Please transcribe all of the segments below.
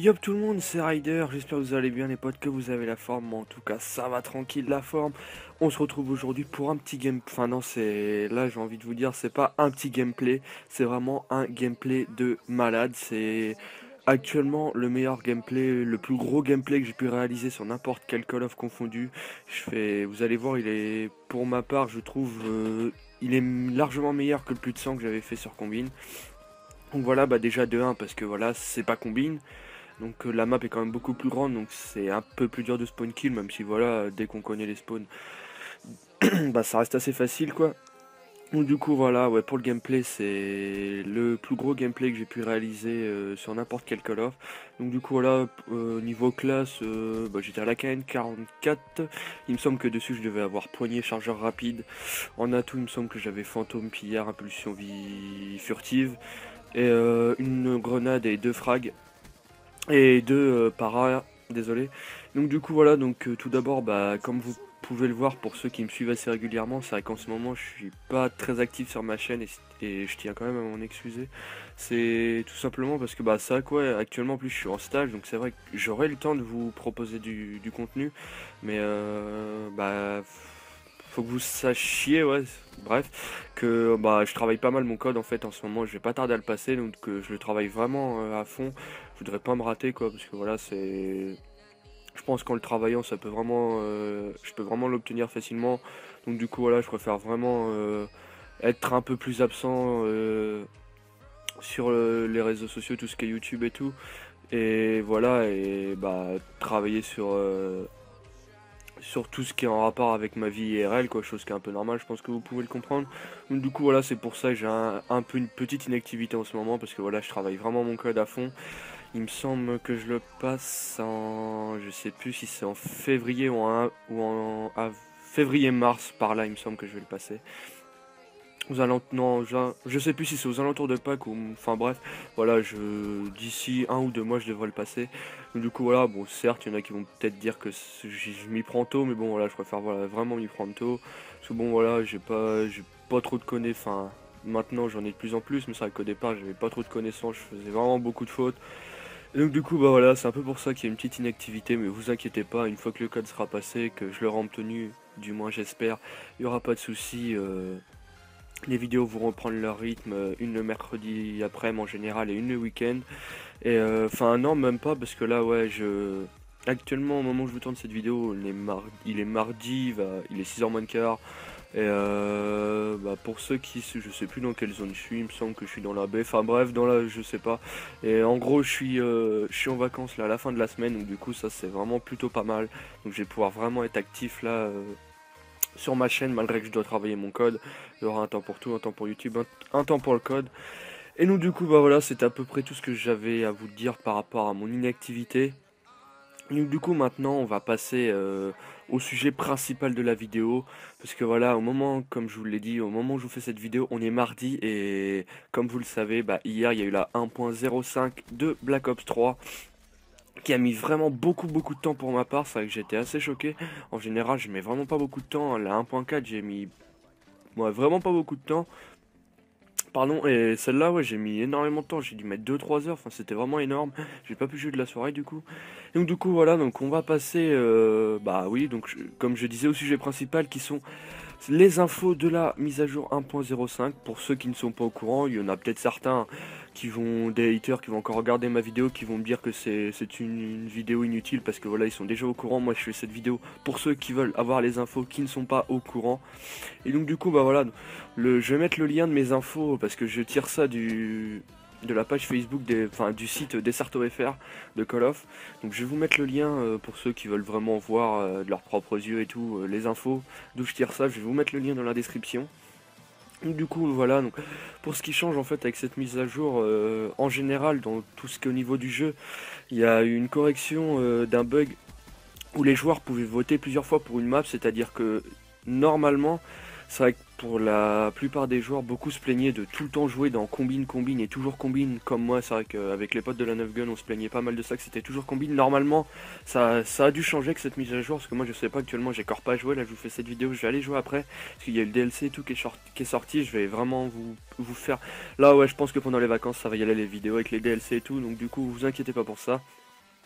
Yop tout le monde, c'est Ryder, j'espère que vous allez bien les potes, que vous avez la forme, mais en tout cas ça va tranquille la forme. On se retrouve aujourd'hui pour un petit game, enfin non c'est, là j'ai envie de vous dire, c'est pas un petit gameplay, c'est vraiment un gameplay de malade, c'est actuellement le meilleur gameplay, le plus gros gameplay que j'ai pu réaliser sur n'importe quel Call of confondu. Vous allez voir, il est, pour ma part je trouve, il est largement meilleur que le plus de 100 que j'avais fait sur Combine. Donc voilà, bah déjà de 1 parce que voilà, c'est pas Combine. Donc la map est quand même beaucoup plus grande, donc c'est un peu plus dur de spawn kill, même si voilà, dès qu'on connaît les spawns, bah ça reste assez facile quoi. Donc du coup voilà, ouais, pour le gameplay, c'est le plus gros gameplay que j'ai pu réaliser sur n'importe quel Call of. Donc du coup voilà, niveau classe, bah, j'étais à la KN44, il me semble que dessus je devais avoir poignée, chargeur rapide. En atout il me semble que j'avais fantôme, pillard, impulsion vie furtive, et une grenade et deux frags. Et deux para, désolé. Donc du coup voilà, donc tout d'abord, bah, comme vous pouvez le voir pour ceux qui me suivent assez régulièrement, c'est vrai qu'en ce moment je suis pas très actif sur ma chaîne et je tiens quand même à m'en excuser. C'est tout simplement parce que bah ça quoi, actuellement en plus je suis en stage, donc c'est vrai que j'aurai le temps de vous proposer du contenu, mais bah faut que vous sachiez, ouais, bref, que bah je travaille pas mal mon code en fait en ce moment, je vais pas tarder à le passer, donc je le travaille vraiment à fond. Je voudrais pas me rater quoi, parce que voilà, c'est, je pense qu'en le travaillant ça peut vraiment, je peux vraiment l'obtenir facilement. Donc du coup voilà, je préfère vraiment être un peu plus absent sur les réseaux sociaux, tout ce qui est YouTube et tout, et voilà, et bah travailler sur tout ce qui est en rapport avec ma vie IRL, quoi, chose qui est un peu normale, je pense que vous pouvez le comprendre. Donc du coup voilà, c'est pour ça que j'ai un peu une petite inactivité en ce moment, parce que voilà, je travaille vraiment mon code à fond. Il me semble que je le passe en, je sais plus si c'est en février ou en février-mars, par là il me semble que je vais le passer. Aux alentours, non, je sais plus si c'est aux alentours de Pâques ou, enfin bref, voilà, d'ici 1 ou 2 mois je devrais le passer. Donc, du coup voilà, bon certes il y en a qui vont peut-être dire que je m'y prends tôt, mais bon voilà, je préfère voilà, vraiment m'y prendre tôt. Parce que bon voilà, j'ai pas trop de connaissances, enfin maintenant j'en ai de plus en plus, mais c'est vrai qu'au départ j'avais pas trop de connaissances, je faisais vraiment beaucoup de fautes. Et donc du coup bah voilà, c'est un peu pour ça qu'il y a une petite inactivité, mais vous inquiétez pas, une fois que le code sera passé, que je l'aurai obtenu, du moins j'espère, il n'y aura pas de souci. Les vidéos vont reprendre leur rythme, une le mercredi après-midi en général et une le week-end. Et enfin non, même pas, parce que là ouais, actuellement au moment où je vous tourne cette vidéo, il est mardi, il est 6h moins le quart. Et bah, pour ceux je sais plus dans quelle zone je suis, il me semble que je suis dans la baie, enfin bref, dans la, je sais pas. Et en gros, je suis en vacances là à la fin de la semaine, donc du coup ça c'est vraiment plutôt pas mal. Donc je vais pouvoir vraiment être actif là sur ma chaîne, malgré que je dois travailler mon code. Il y aura un temps pour tout, un temps pour YouTube, un temps pour le code. Et donc du coup bah voilà, c'est à peu près tout ce que j'avais à vous dire par rapport à mon inactivité. Donc du coup maintenant on va passer au sujet principal de la vidéo, parce que voilà, au moment, comme je vous l'ai dit, au moment où je vous fais cette vidéo, on est mardi, et comme vous le savez, bah, hier il y a eu la 1.05 de Black Ops 3, qui a mis vraiment beaucoup de temps pour ma part. C'est vrai que j'étais assez choqué. En général je mets vraiment pas beaucoup de temps, la 1.4 j'ai mis, ouais, vraiment pas beaucoup de temps. Pardon, et celle-là, ouais, j'ai mis énormément de temps, j'ai dû mettre 2 3 heures, enfin c'était vraiment énorme, j'ai pas pu jouer de la soirée du coup. Donc du coup voilà, donc on va passer, bah oui, donc comme je disais, au sujet principal qui sont les infos de la mise à jour 1.05. Pour ceux qui ne sont pas au courant, il y en a peut-être certains des haters qui vont encore regarder ma vidéo, qui vont me dire que c'est une vidéo inutile, parce que voilà, ils sont déjà au courant. Moi je fais cette vidéo pour ceux qui veulent avoir les infos, qui ne sont pas au courant. Et donc du coup bah voilà, je vais mettre le lien de mes infos, parce que je tire ça de la page Facebook enfin, du site Desserto.fr de Call of. Donc je vais vous mettre le lien pour ceux qui veulent vraiment voir de leurs propres yeux et tout, les infos d'où je tire ça. Je vais vous mettre le lien dans la description. Donc du coup voilà, donc pour ce qui change en fait avec cette mise à jour, en général dans tout ce qui est au niveau du jeu, il y a eu une correction d'un bug où les joueurs pouvaient voter plusieurs fois pour une map, c'est-à-dire que normalement, c'est vrai que pour la plupart des joueurs, beaucoup se plaignaient de tout le temps jouer dans combine et toujours combine, comme moi. C'est vrai qu'avec les potes de la 9 Gun, on se plaignait pas mal de ça, que c'était toujours combine. Normalement, ça a dû changer avec cette mise à jour, parce que moi je sais pas actuellement, j'ai encore pas joué. Là je vous fais cette vidéo, je vais aller jouer après, parce qu'il y a le DLC et tout qui est sorti. Je vais vraiment vous faire, là ouais, je pense que pendant les vacances ça va y aller, les vidéos avec les DLC et tout, donc du coup vous inquiétez pas pour ça.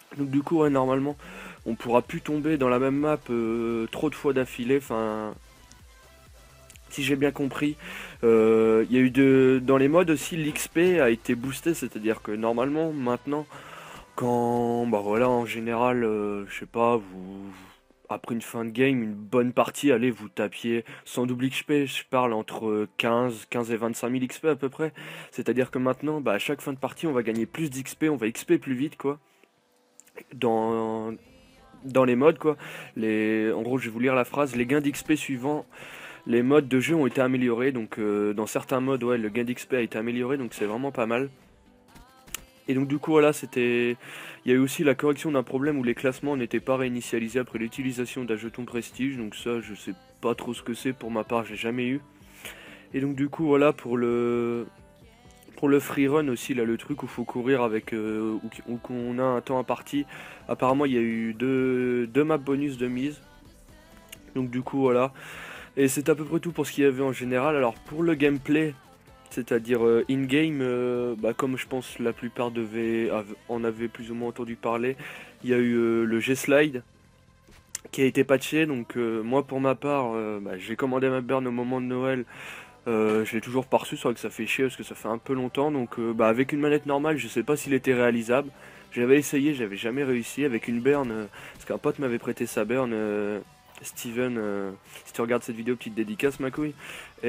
Donc du coup, ouais, normalement, on pourra plus tomber dans la même map trop de fois d'affilée. Enfin, si j'ai bien compris, il y a eu dans les modes aussi, l'XP a été boosté, c'est-à-dire que normalement, maintenant, quand, bah voilà, en général, je sais pas, après une fin de game, une bonne partie, allez, vous tapiez sans double XP, je parle entre 15 et 25 000 XP à peu près. C'est-à-dire que maintenant, bah, à chaque fin de partie, on va gagner plus d'XP, on va XP plus vite, quoi. Dans, dans les modes, quoi. En gros, je vais vous lire la phrase. Les gains d'XP suivants, les modes de jeu ont été améliorés. Donc, dans certains modes, ouais, le gain d'XP a été amélioré, donc c'est vraiment pas mal. Et donc du coup voilà, c'était. Il y a eu aussi la correction d'un problème où les classements n'étaient pas réinitialisés après l'utilisation d'un jeton prestige, donc ça je sais pas trop ce que c'est, pour ma part j'ai jamais eu. Et donc du coup voilà, pour le free run aussi, là le truc où faut courir avec où qu'on a un temps imparti. Apparemment il y a eu deux maps bonus de mise. Donc du coup voilà. Et c'est à peu près tout pour ce qu'il y avait en général. Alors pour le gameplay, c'est-à-dire in-game, bah, comme je pense la plupart en avaient plus ou moins entendu parler, il y a eu le G-Slide qui a été patché. Donc moi pour ma part, bah, j'ai commandé ma burn au moment de Noël. Je l'ai toujours pas reçu, c'est vrai que ça fait chier parce que ça fait un peu longtemps. Donc bah, avec une manette normale, je sais pas s'il était réalisable. J'avais essayé, j'avais jamais réussi. Avec une burn, parce qu'un pote m'avait prêté sa burn, Steven, si tu regardes cette vidéo, petite dédicace ma couille. Et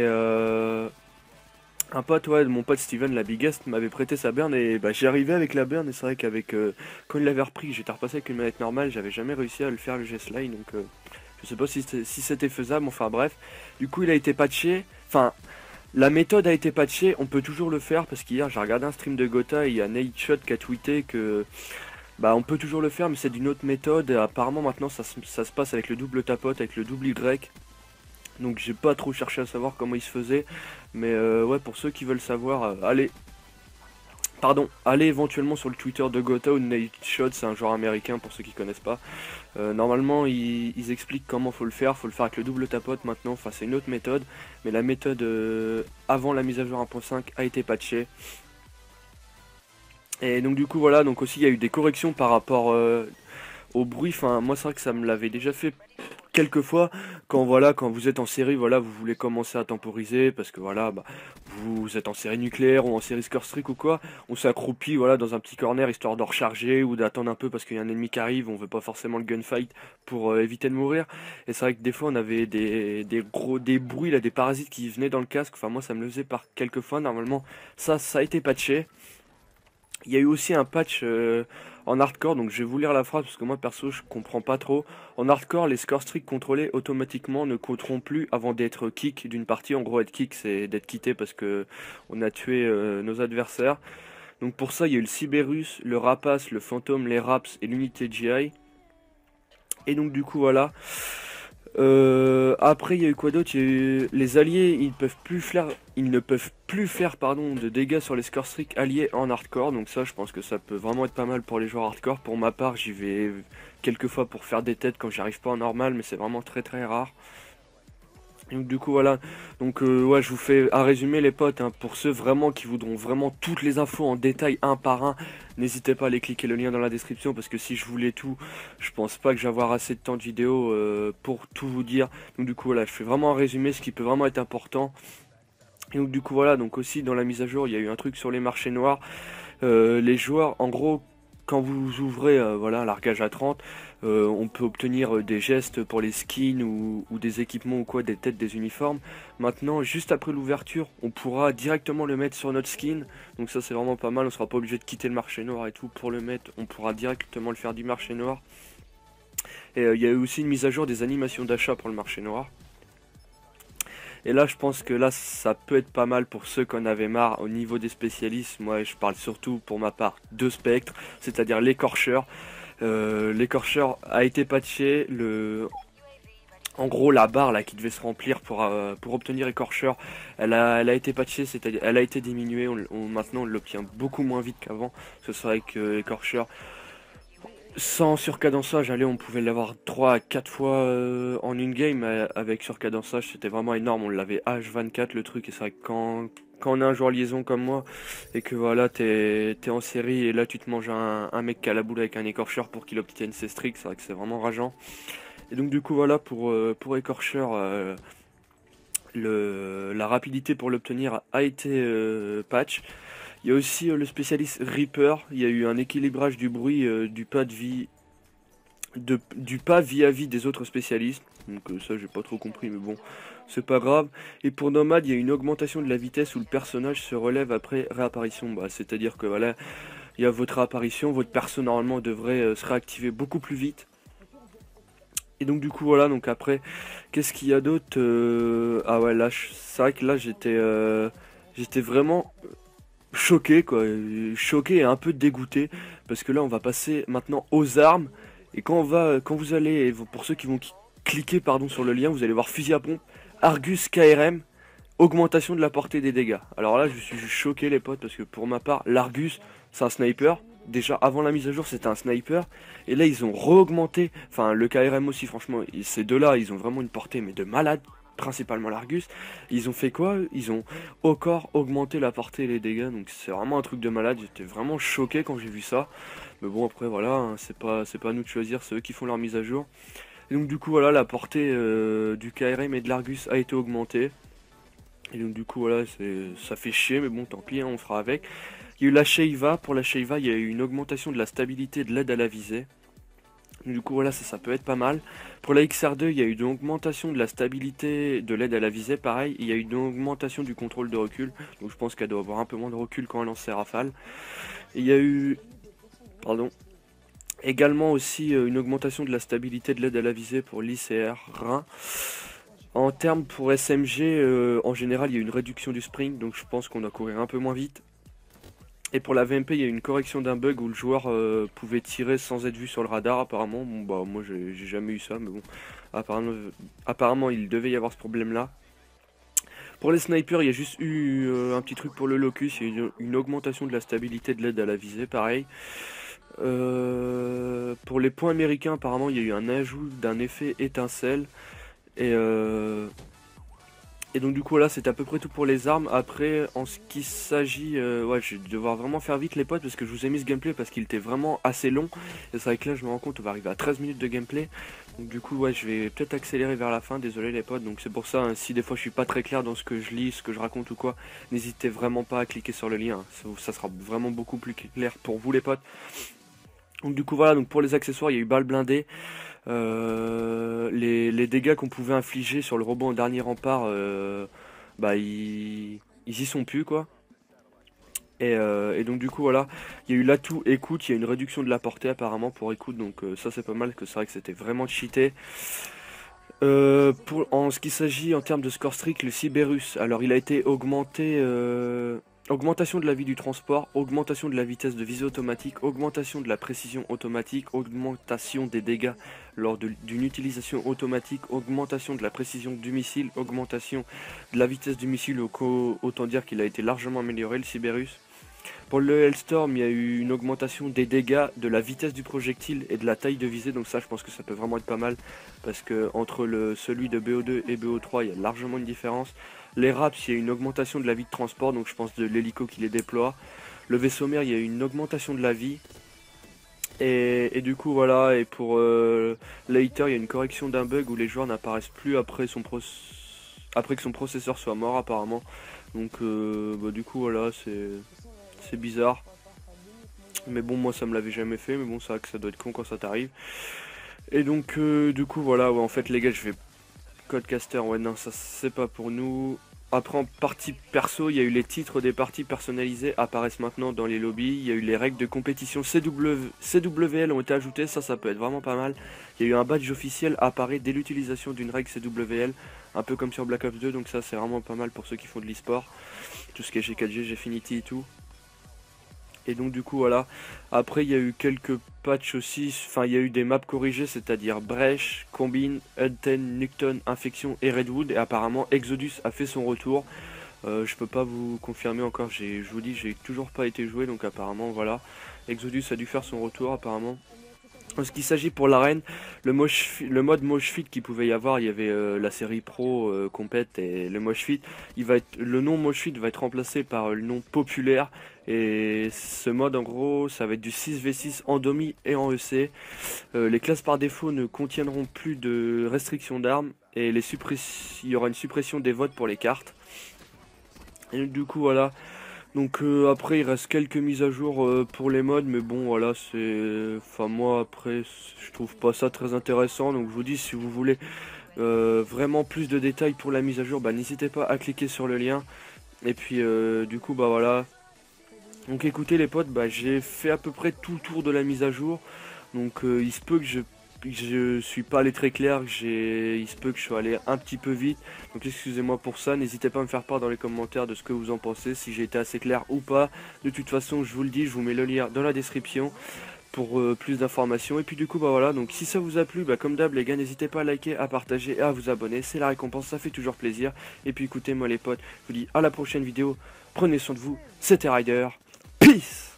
un pote, ouais, mon pote Steven, la biggest, m'avait prêté sa burn et bah, j'y arrivais avec la burn. Et c'est vrai qu'avec quand il l'avait repris, j'étais repassé avec une manette normale, j'avais jamais réussi à le faire le G-Slide. Donc je sais pas si c'était faisable, enfin bref. Du coup, il a été patché. Enfin, la méthode a été patchée, on peut toujours le faire parce qu'hier j'ai regardé un stream de Gotha et il y a Nightshot qui a tweeté que bah on peut toujours le faire mais c'est d'une autre méthode. Et apparemment maintenant ça se passe avec le double tapote, avec le double Y. Donc j'ai pas trop cherché à savoir comment il se faisait. Mais ouais, pour ceux qui veulent savoir, allez éventuellement sur le Twitter de Gotha ou de Nightshot, c'est un joueur américain pour ceux qui connaissent pas. Normalement, ils expliquent comment faut le faire avec le double tapote maintenant, enfin c'est une autre méthode, mais la méthode avant la mise à jour 1.5 a été patchée. Et donc du coup voilà, donc aussi il y a eu des corrections par rapport au bruit, enfin moi c'est vrai que ça me l'avait déjà fait quelquefois quand voilà, quand vous êtes en série, voilà, vous voulez commencer à temporiser parce que voilà, bah, vous êtes en série nucléaire ou en série score streak ou quoi, on s'accroupit voilà dans un petit corner histoire de recharger ou d'attendre un peu parce qu'il y a un ennemi qui arrive, on veut pas forcément le gunfight pour éviter de mourir. Et c'est vrai que des fois on avait des bruits là, des parasites qui venaient dans le casque. Enfin moi ça me le faisait par quelques fois. Normalement ça a été patché. Il y a eu aussi un patch en hardcore, donc je vais vous lire la phrase parce que moi perso je comprends pas trop. En hardcore, les scores streaks contrôlés automatiquement ne compteront plus avant d'être kick d'une partie. En gros, être kick c'est d'être quitté parce que on a tué nos adversaires. Donc pour ça, il y a eu le Cyberus, le Rapace, le Fantôme, les Raps et l'unité GI. Et donc du coup voilà. Après, il y a eu quoi d'autre? Il y a eu les alliés, ils ne peuvent plus faire pardon, de dégâts sur les score streaks alliés en hardcore. Donc ça, je pense que ça peut vraiment être pas mal pour les joueurs hardcore. Pour ma part, j'y vais quelques fois pour faire des têtes quand j'arrive pas en normal, mais c'est vraiment très très rare. Donc du coup voilà, donc ouais, je vous fais un résumé les potes, hein. Pour ceux vraiment qui voudront vraiment toutes les infos en détail un par un, n'hésitez pas à aller cliquer le lien dans la description parce que si je voulais tout, je pense pas que je vais avoir assez de temps de vidéo pour tout vous dire. Donc du coup voilà, je fais vraiment un résumé, ce qui peut vraiment être important. Et donc du coup voilà, donc aussi dans la mise à jour, il y a eu un truc sur les marchés noirs. Les joueurs, en gros, quand vous ouvrez voilà, un largage à 30, on peut obtenir des gestes pour les skins ou des équipements ou quoi, des têtes, des uniformes. Maintenant, juste après l'ouverture, on pourra directement le mettre sur notre skin. Donc ça c'est vraiment pas mal, on sera pas obligé de quitter le marché noir et tout pour le mettre. On pourra directement le faire du marché noir. Et il y a eu aussi une mise à jour des animations d'achat pour le marché noir. Et là, je pense que là, ça peut être pas mal pour ceux qui en avaient marre au niveau des spécialistes. Moi, je parle surtout pour ma part de Spectre, c'est-à-dire l'écorcheur. L'écorcheur a été patché. En gros, la barre là qui devait se remplir pour obtenir écorcheur, elle a été patchée, c'est-à-dire elle a été diminuée. Maintenant, on l'obtient beaucoup moins vite qu'avant. Ce serait que écorcheur. Sans surcadençage, allez, on pouvait l'avoir 3 à 4 fois en une game. Avec surcadençage, c'était vraiment énorme. On l'avait H24 le truc. Et c'est vrai que quand on est un joueur liaison comme moi, et que voilà, t'es en série, et là tu te manges un mec qui a la boule avec un écorcheur pour qu'il obtienne ses streaks, c'est vrai que c'est vraiment rageant. Et donc du coup voilà, pour écorcheur, la rapidité pour l'obtenir a été patch. Il y a aussi le spécialiste Reaper. Il y a eu un équilibrage du bruit du pas de vie, du pas vis-à-vis des autres spécialistes. Donc ça j'ai pas trop compris, mais bon, c'est pas grave. Et pour Nomade, il y a une augmentation de la vitesse où le personnage se relève après réapparition. Bah, c'est-à-dire que voilà, il y a votre réapparition, votre perso normalement devrait se réactiver beaucoup plus vite. Et donc du coup voilà, donc après, qu'est-ce qu'il y a d'autre? Ah ouais, là, c'est vrai que là j'étais vraiment choqué quoi, choqué et un peu dégoûté parce que là on va passer maintenant aux armes. Et quand vous allez, pour ceux qui vont cliquer pardon sur le lien, vous allez voir fusil à pompe, Argus KRM, augmentation de la portée des dégâts. Alors là je suis choqué les potes parce que pour ma part l'Argus c'est un sniper. Déjà avant la mise à jour c'était un sniper et là ils ont re-augmenté, enfin le KRM aussi franchement, ces deux là ils ont vraiment une portée mais de malade, principalement l'Argus. Ils ont fait quoi? Ils ont encore augmenté la portée et les dégâts, donc c'est vraiment un truc de malade. J'étais vraiment choqué quand j'ai vu ça. Mais bon après voilà, hein, c'est pas à nous de choisir, c'est eux qui font leur mise à jour. Et donc du coup voilà, la portée du KRM et de l'Argus a été augmentée. Et donc du coup voilà, ça fait chier, mais bon tant pis, hein, on fera avec. Il y a eu la Sheiva. Pour la Sheiva, il y a eu une augmentation de la stabilité de l'aide à la visée. Du coup voilà, ça peut être pas mal. Pour la XR2, il y a eu une augmentation de la stabilité de l'aide à la visée. Pareil, il y a eu une augmentation du contrôle de recul. Donc je pense qu'elle doit avoir un peu moins de recul quand elle lance ses rafales. Et il y a eu, pardon, également aussi une augmentation de la stabilité de l'aide à la visée pour l'ICR Rhin. En termes pour SMG, en général, il y a une réduction du sprint. Donc je pense qu'on doit courir un peu moins vite. Et pour la VMP, il y a eu une correction d'un bug où le joueur pouvait tirer sans être vu sur le radar apparemment. Bon bah moi j'ai jamais eu ça, mais bon, apparemment il devait y avoir ce problème là. Pour les snipers, il y a juste eu un petit truc pour le locus, il y a eu une augmentation de la stabilité de l'aide à la visée, pareil. Pour les points américains, apparemment il y a eu un ajout d'un effet étincelle. Et Et donc du coup là c'est à peu près tout pour les armes. Après en ce qui s'agit, ouais je vais devoir vraiment faire vite les potes parce que je vous ai mis ce gameplay parce qu'il était vraiment assez long. Et c'est vrai que là je me rends compte on va arriver à 13 minutes de gameplay. Donc du coup ouais je vais peut-être accélérer vers la fin, désolé les potes. Donc c'est pour ça hein, si des fois je suis pas très clair dans ce que je lis, ce que je raconte ou quoi, n'hésitez vraiment pas à cliquer sur le lien, ça sera vraiment beaucoup plus clair pour vous les potes. Donc du coup voilà, donc pour les accessoires il y a eu balle blindée. Les dégâts qu'on pouvait infliger sur le robot en dernier rempart, bah ils y sont plus quoi. Et donc du coup voilà, il y a eu l'atout écoute, il y a une réduction de la portée apparemment pour écoute, donc ça c'est pas mal, que c'est vrai que c'était vraiment cheaté. En ce qui s'agit en termes de score streak, le Cyberus, alors il a été augmenté, augmentation de la vie du transport, augmentation de la vitesse de visée automatique, augmentation de la précision automatique, augmentation des dégâts lors d'une utilisation automatique, augmentation de la précision du missile, augmentation de la vitesse du missile, autant dire qu'il a été largement amélioré le Cyberus. Pour le Hellstorm, il y a eu une augmentation des dégâts, de la vitesse du projectile et de la taille de visée. Donc ça, je pense que ça peut vraiment être pas mal. Parce que entre celui de BO2 et BO3, il y a largement une différence. Les RAPS, il y a une augmentation de la vie de transport. Donc je pense de l'hélico qui les déploie. Le vaisseau mère, il y a une augmentation de la vie. Et du coup, voilà. Et pour Later, il y a une correction d'un bug où les joueurs n'apparaissent plus après que son processeur soit mort apparemment. Donc bah, du coup, voilà, c'est bizarre. Mais bon, moi ça me l'avait jamais fait, mais bon, c'est vrai que ça doit être con quand ça t'arrive. Et donc, du coup, voilà, ouais, en fait, les gars, je vais. Codecaster, ouais, non, ça c'est pas pour nous. Après, en partie perso, il y a eu les titres des parties personnalisées apparaissent maintenant dans les lobbies. Il y a eu les règles de compétition CWL ont été ajoutées, ça peut être vraiment pas mal. Il y a eu un badge officiel apparaît dès l'utilisation d'une règle CWL, un peu comme sur Black Ops 2, donc ça c'est vraiment pas mal pour ceux qui font de l'e-sport. Tout ce qui est G4G, Gfinity et tout. Et donc du coup voilà, après il y a eu quelques patchs aussi, enfin il y a eu des maps corrigées, c'est-à-dire Brèche, Combine, Hudton, Nukton, Infection et Redwood, et apparemment Exodus a fait son retour. Je peux pas vous confirmer encore, je vous dis j'ai toujours pas été joué, donc apparemment voilà, Exodus a dû faire son retour apparemment. En ce qui s'agit pour l'arène, le mode Mosh Fit qu'il pouvait y avoir, il y avait la série Pro, Compète et le Mosh Fit. Le nom Mosh Fit va être remplacé par le nom Populaire. Et ce mode en gros, ça va être du 6v6 en Domi et en EC. Les classes par défaut ne contiendront plus de restrictions d'armes. Et il y aura une suppression des votes pour les cartes. Et du coup voilà. Donc après il reste quelques mises à jour pour les modes, mais bon voilà, c'est... Enfin moi après je trouve pas ça très intéressant, donc je vous dis si vous voulez vraiment plus de détails pour la mise à jour, bah n'hésitez pas à cliquer sur le lien. Et puis du coup bah voilà. Donc écoutez les potes, bah j'ai fait à peu près tout le tour de la mise à jour. Donc il se peut que je suis pas allé très clair, il se peut que je sois allé un petit peu vite, donc excusez-moi pour ça, n'hésitez pas à me faire part dans les commentaires de ce que vous en pensez, si j'ai été assez clair ou pas. De toute façon je vous le dis, je vous mets le lien dans la description pour plus d'informations. Et puis du coup bah voilà, donc si ça vous a plu, bah comme d'hab les gars, n'hésitez pas à liker, à partager et à vous abonner, c'est la récompense, ça fait toujours plaisir. Et puis écoutez moi les potes, je vous dis à la prochaine vidéo, prenez soin de vous, c'était Ryder, peace.